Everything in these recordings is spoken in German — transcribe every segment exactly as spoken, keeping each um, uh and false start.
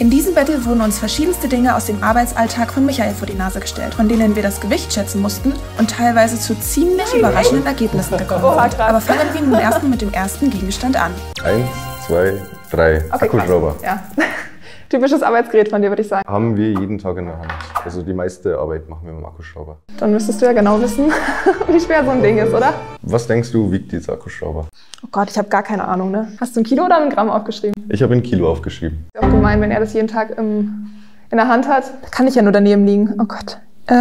In diesem Battle wurden uns verschiedenste Dinge aus dem Arbeitsalltag von Michael vor die Nase gestellt, von denen wir das Gewicht schätzen mussten und teilweise zu ziemlich überraschenden Ergebnissen gekommen sind. Aber fangen wir nun erstmal mit dem ersten Gegenstand an. Eins, zwei, drei. Okay, Akkuschrauber. Ja. Typisches Arbeitsgerät von dir, würde ich sagen. Haben wir jeden Tag in der Hand. Also die meiste Arbeit machen wir mit dem Akkuschrauber. Dann müsstest du ja genau wissen, wie schwer so ein Ding ist, oder? Was denkst du, wiegt dieser Akkuschrauber? Oh Gott, ich habe gar keine Ahnung, ne? Hast du ein Kilo oder ein Gramm aufgeschrieben? Ich habe ein Kilo aufgeschrieben. Ist auch gemein, wenn er das jeden Tag im, in der Hand hat. Da kann ich ja nur daneben liegen. Oh Gott.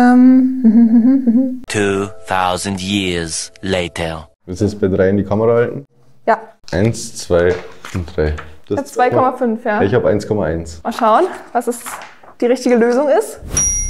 Ähm. two thousand years later. Willst du das bei drei in die Kamera halten? Ja. Eins, zwei und drei. Ich habe zwei Komma fünf, ja. Ich habe eins Komma eins. Mal schauen, was es die richtige Lösung ist.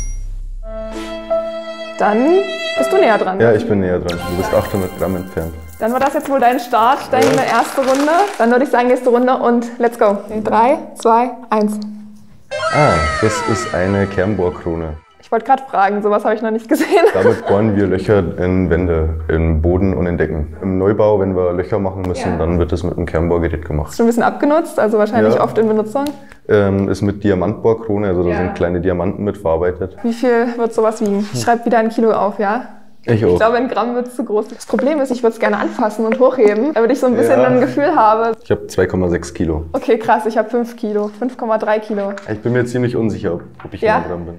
Dann bist du näher dran. Ja, ich bin näher dran. Du bist achthundert Gramm entfernt. Dann war das jetzt wohl dein Start, deine erste Runde. Dann würde ich sagen, nächste Runde und let's go. drei, zwei, eins. Ah, das ist eine Kernbohrkrone. Ich wollte gerade fragen, sowas habe ich noch nicht gesehen. Damit bohren wir Löcher in Wände, in Boden und in Decken. Im Neubau, wenn wir Löcher machen müssen, Ja. dann wird das mit einem Kernbohrgerät gemacht. Ist schon ein bisschen abgenutzt, also wahrscheinlich Ja. oft in Benutzung. Ähm, ist mit Diamantbohrkrone, also da Ja. sind kleine Diamanten mit verarbeitet. Wie viel wird sowas wiegen? Ich schreibe wieder ein Kilo auf, ja? Ich auch. Ich glaube, ein Gramm wird zu groß. Das Problem ist, ich würde es gerne anfassen und hochheben, damit ich so ein bisschen Ja. ein Gefühl habe. Ich habe zwei Komma sechs Kilo. Okay, krass, ich habe fünf Kilo, fünf Komma drei Kilo. Ich bin mir ziemlich unsicher, ob ob ich Ja? nah dran bin.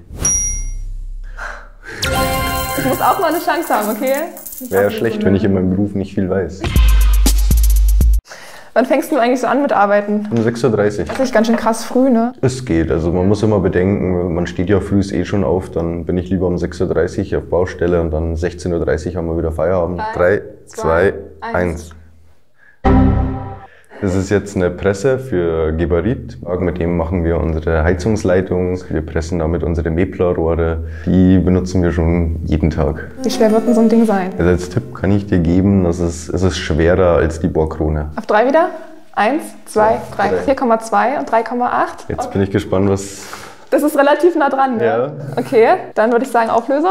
Ich muss auch mal eine Chance haben, okay? Wäre ja schlecht, wenn ich in meinem Beruf nicht viel weiß. Wann fängst du eigentlich so an mit Arbeiten? Um sechs Uhr dreißig. Das ist ganz schön krass früh, ne? Es geht, also man muss immer bedenken, man steht ja früh eh schon auf, dann bin ich lieber um sechs Uhr dreißig auf Baustelle und dann sechzehn Uhr dreißig haben wir wieder Feierabend. drei, zwei, eins. Das ist jetzt eine Presse für Gebarit. Mit dem machen wir unsere Heizungsleitung. Wir pressen damit unsere Meplarrohre. Die benutzen wir schon jeden Tag. Wie schwer wird denn so ein Ding sein? Also als Tipp kann ich dir geben, dass es, es ist schwerer als die Bohrkrone. Auf drei wieder? Eins, zwei, drei. Drei. vier Komma zwei und drei Komma acht. Jetzt bin ich gespannt, was... Das ist relativ nah dran, ne? Ja. Okay, dann würde ich sagen Auflösung.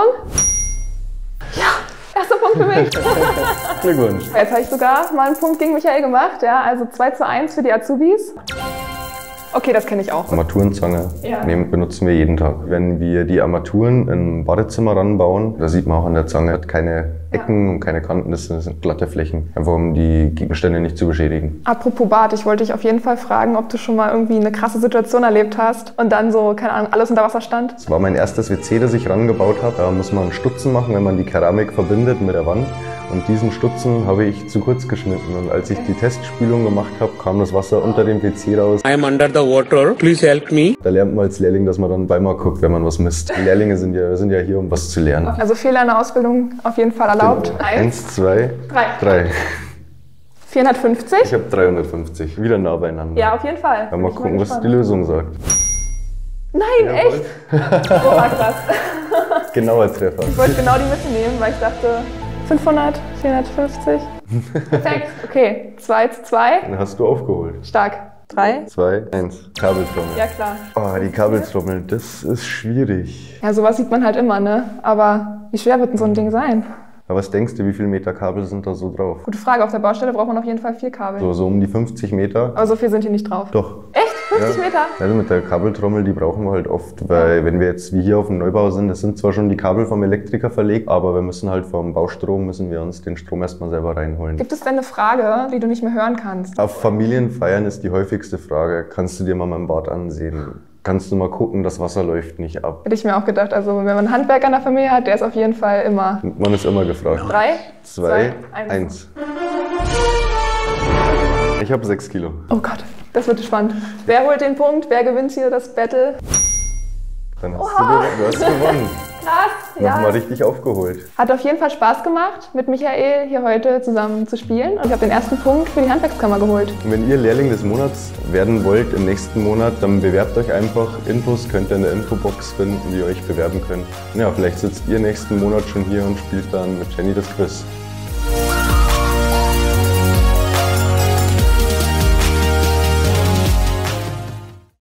Ja, erster Punkt für mich. Glückwunsch. Jetzt habe ich sogar mal einen Punkt gegen Michael gemacht, ja, also zwei zu eins für die Azubis. Okay, das kenne ich auch. Armaturenzange Ja. nehmen, benutzen wir jeden Tag. Wenn wir die Armaturen im Badezimmer ranbauen, da sieht man auch an der Zange, hat keine Ecken und keine Kanten, das sind glatte Flächen. Einfach um die Gegenstände nicht zu beschädigen. Apropos Bad, ich wollte dich auf jeden Fall fragen, ob du schon mal irgendwie eine krasse Situation erlebt hast und dann so, keine Ahnung, alles unter Wasser stand. Das war mein erstes W C, das ich rangebaut habe. Da muss man einen Stutzen machen, wenn man die Keramik verbindet mit der Wand. Und diesen Stutzen habe ich zu kurz geschnitten. Und als ich die Testspülung gemacht habe, kam das Wasser unter dem W C raus. I am under the water. Please help me. Da lernt man als Lehrling, dass man dann zweimal guckt, wenn man was misst. Die Lehrlinge sind ja, sind ja hier, um was zu lernen. Also Fehler in der Ausbildung auf jeden Fall erlaubt. Eins, zwei, drei. drei. vierhundertfünfzig? Ich habe dreihundertfünfzig. Wieder nah beieinander. Ja, auf jeden Fall. Dann mal Ich bin gucken, was gespannt. die Lösung sagt. Nein, Jawohl. echt? Oh, krass. Genauer Treffer. Ich wollte genau die Mitte nehmen, weil ich dachte, fünfhundert, vierhundertfünfzig. Perfekt. Okay, zwei zu zwei. Dann hast du aufgeholt. Stark. Drei. Zwei, eins. Kabeltrommel. Ja, klar. Oh, die Kabeltrommel, das ist schwierig. Ja, sowas sieht man halt immer, ne? Aber wie schwer wird denn so ein Ding sein? Aber was denkst du, wie viele Meter Kabel sind da so drauf? Gute Frage. Auf der Baustelle braucht man auf jeden Fall vier Kabel. So, so um die fünfzig Meter. Aber so viel sind hier nicht drauf. Doch. Echt? fünfzig Ja. Meter? Also mit der Kabeltrommel, die brauchen wir halt oft, weil wenn wir jetzt wie hier auf dem Neubau sind, das sind zwar schon die Kabel vom Elektriker verlegt, aber wir müssen halt vom Baustrom, müssen wir uns den Strom erstmal selber reinholen. Gibt es denn eine Frage, die du nicht mehr hören kannst? Auf Familienfeiern ist die häufigste Frage, kannst du dir mal mein Bad ansehen? Kannst du mal gucken, das Wasser läuft nicht ab? Hätte ich mir auch gedacht. Also wenn man einen Handwerker in der Familie hat, der ist auf jeden Fall immer. Man ist immer gefragt. Drei, Zwei, zwei, eins. eins. Ich habe sechs Kilo. Oh Gott, das wird spannend. Wer holt den Punkt? Wer gewinnt hier das Battle? Dann hast du, du hast gewonnen. Krass, ja. Nochmal richtig aufgeholt. Hat auf jeden Fall Spaß gemacht, mit Michael hier heute zusammen zu spielen. Und ich habe den ersten Punkt für die Handwerkskammer geholt. Und wenn ihr Lehrling des Monats werden wollt im nächsten Monat, dann bewerbt euch einfach. Infos könnt ihr in der Infobox finden, wie ihr euch bewerben könnt. Ja, vielleicht sitzt ihr nächsten Monat schon hier und spielt dann mit Jenny das Quiz.